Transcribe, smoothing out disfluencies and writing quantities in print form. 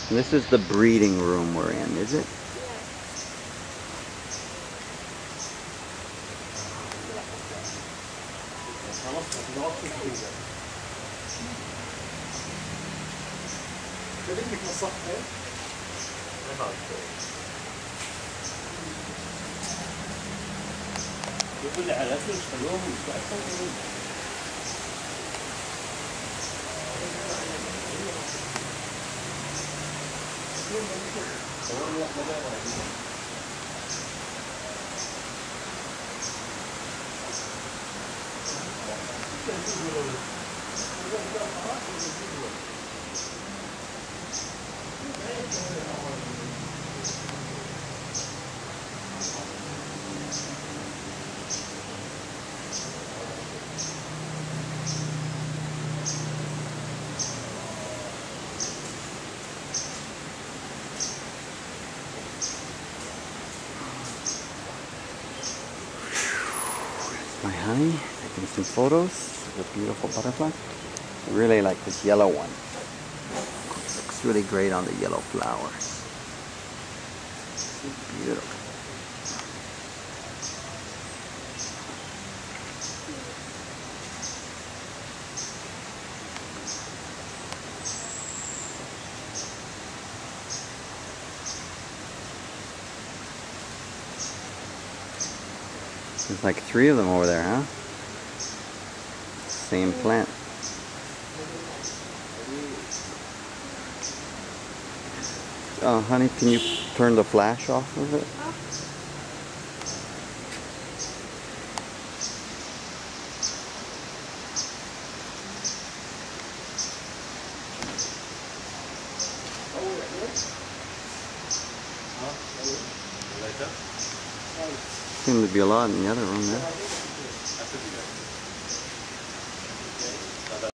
This is the breeding room we're in, is it? My honey, taking some photos of a beautiful butterfly. I really like this yellow one. Looks really great on the yellow flowers. Beautiful. There's like 3 of them over there, huh? Same plant. Honey, can you turn the flash off of it? Seems to be a lot in the other room there.